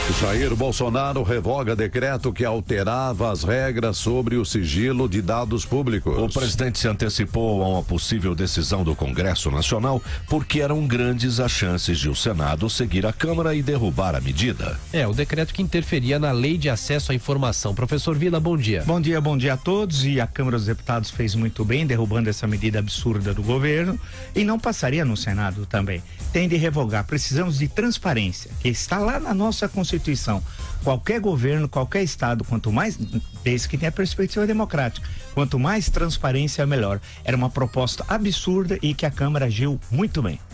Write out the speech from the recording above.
Jair Bolsonaro revoga decreto que alterava as regras sobre o sigilo de dados públicos. O presidente se antecipou a uma possível decisão do Congresso Nacional porque eram grandes as chances de o Senado seguir a Câmara e derrubar a medida. O decreto que interferia na Lei de Acesso à Informação. Professor Vila, bom dia. Bom dia a todos. E a Câmara dos Deputados fez muito bem derrubando essa medida absurda do governo e não passaria no Senado também. Tem de revogar. Precisamos de transparência, que está lá na nossa Constituição. Qualquer governo, qualquer estado, quanto mais, desde que tenha perspectiva democrática, quanto mais transparência, melhor. Era uma proposta absurda e que a Câmara agiu muito bem.